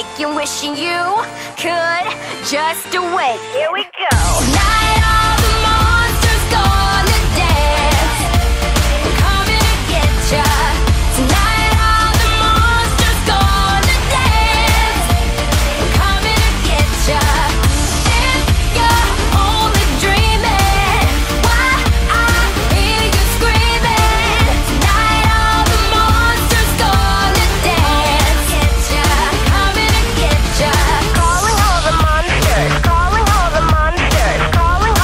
shaking, wishing you could just wait. Here we go. Tonight all the monsters gonna dance. We're coming to get ya. Tonight all the monsters gonna dance. We're coming to get ya. If you're only dreaming, why I hear you screaming. Tonight all the monsters gonna dance. Get ya. Coming to get ya. Calling all the monsters. Calling all the monsters. Calling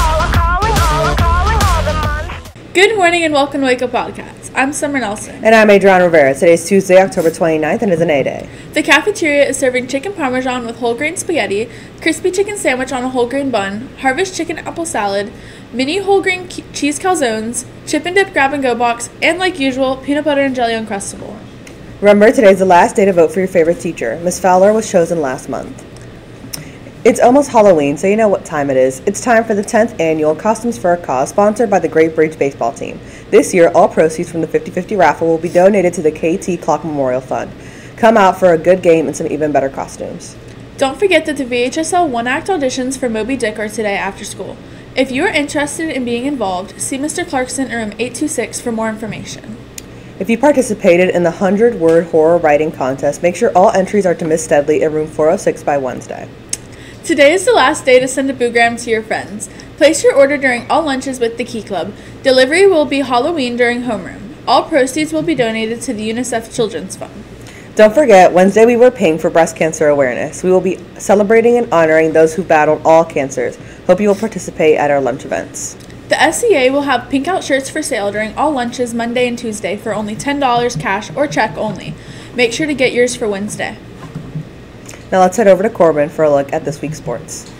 all the monsters. Good morning and welcome to Wake Up Wildcats. I'm Summer Nelson. And I'm Adriana Rivera. Today is Tuesday, October 29th, and is an A-Day. The cafeteria is serving chicken parmesan with whole grain spaghetti, crispy chicken sandwich on a whole grain bun, harvest chicken apple salad, mini whole grain cheese calzones, chip and dip grab and go box, and like usual, peanut butter and jelly Uncrustable. Remember, today's the last day to vote for your favorite teacher. Miss Fowler was chosen last month. It's almost Halloween, so you know what time it is. It's time for the 10th annual Costumes for a Cause, sponsored by the Great Bridge baseball team. This year, all proceeds from the 50-50 raffle will be donated to the KT Clock Memorial Fund. Come out for a good game and some even better costumes. Don't forget that the VHSL one-act auditions for Moby Dick are today after school. If you are interested in being involved, see Mr. Clarkson in room 826 for more information. If you participated in the 100-word horror writing contest, make sure all entries are to Miss Steadley in room 406 by Wednesday. Today is the last day to send a boogram to your friends. Place your order during all lunches with the Key Club. Delivery will be Halloween during homeroom. All proceeds will be donated to the UNICEF Children's Fund. Don't forget, Wednesday we wear pink for breast cancer awareness. We will be celebrating and honoring those who battled all cancers. Hope you will participate at our lunch events. The SEA will have pink out shirts for sale during all lunches Monday and Tuesday for only $10 cash or check only. Make sure to get yours for Wednesday. Now let's head over to Corbin for a look at this week's sports.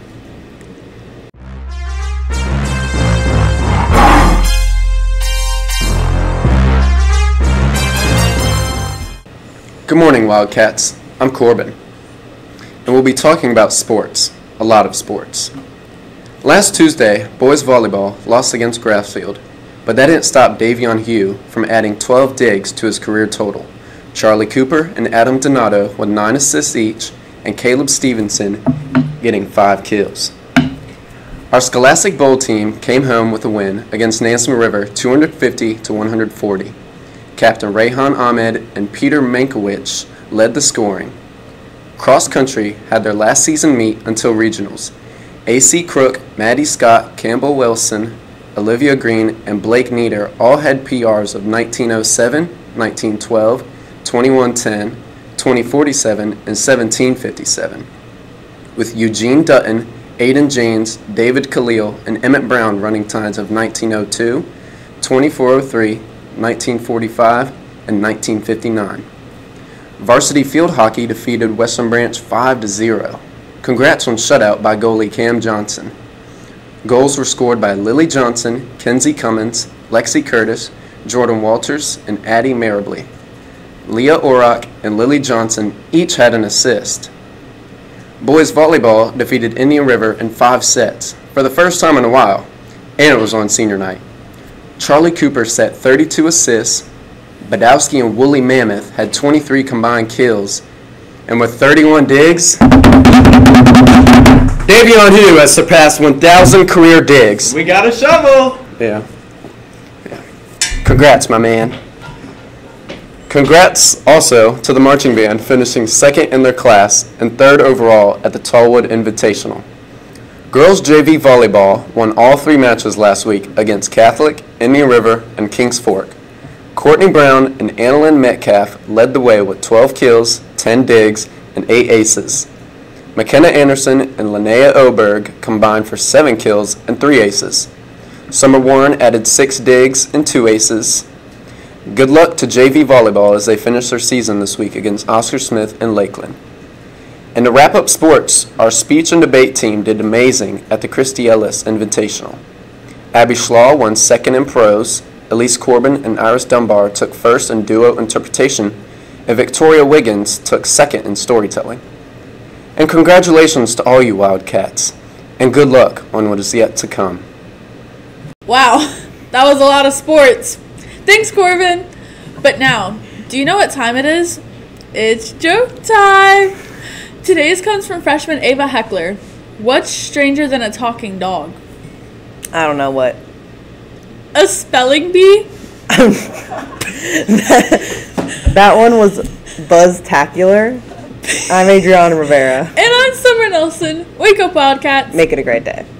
Good morning, Wildcats. I'm Corbin, and we'll be talking about sports, a lot of sports. Last Tuesday, boys volleyball lost against Grassfield, but that didn't stop Davion Hugh from adding 12 digs to his career total. Charlie Cooper and Adam Donato with 9 assists each, and Caleb Stevenson getting 5 kills. Our Scholastic Bowl team came home with a win against Nansemond River 250-140. Captain Rayhan Ahmed and Peter Mankiewicz led the scoring. Cross country had their last season meet until regionals. AC Crook, Maddie Scott, Campbell Wilson, Olivia Green, and Blake Nieder all had PRs of 1907, 1912, 2110, 2047, and 1757, with Eugene Dutton, Aiden James, David Khalil, and Emmett Brown running times of 1902, 2403, 1945, and 1959. Varsity field hockey defeated Western Branch 5-0. Congrats on shutout by goalie Cam Johnson. Goals were scored by Lily Johnson, Kenzie Cummins, Lexi Curtis, Jordan Walters, and Addie Marably. Leah Orrock and Lily Johnson each had an assist. Boys volleyball defeated Indian River in 5 sets for the first time in a while, and it was on senior night. Charlie Cooper set 32 assists, Badowski and Wooly Mammoth had 23 combined kills, and with 31 digs, Davion Hugh has surpassed 1,000 career digs. We got a shovel! Yeah. Congrats, my man. Congrats also to the marching band finishing second in their class and third overall at the Tallwood Invitational. Girls JV volleyball won all 3 matches last week against Catholic, Indian River, and Kings Fork. Courtney Brown and Annalyn Metcalf led the way with 12 kills, 10 digs, and 8 aces. McKenna Anderson and Linnea Oberg combined for 7 kills and 3 aces. Summer Warren added 6 digs and 2 aces. Good luck to JV volleyball as they finish their season this week against Oscar Smith and Lakeland. And to wrap up sports, our speech and debate team did amazing at the Christy Ellis Invitational. Abby Schlaw won second in prose, Elise Corbin and Iris Dunbar took first in duo interpretation, and Victoria Wiggins took second in storytelling. And congratulations to all you Wildcats, and good luck on what is yet to come. Wow, that was a lot of sports. Thanks, Corbin. But now, do you know what time it is? It's joke time. Today's comes from freshman Ava Heckler. What's stranger than a talking dog? I don't know what. A spelling bee? That one was Buzz-tacular. I'm Adriana Rivera. And I'm Summer Nelson. Wake up, Wildcats. Make it a great day.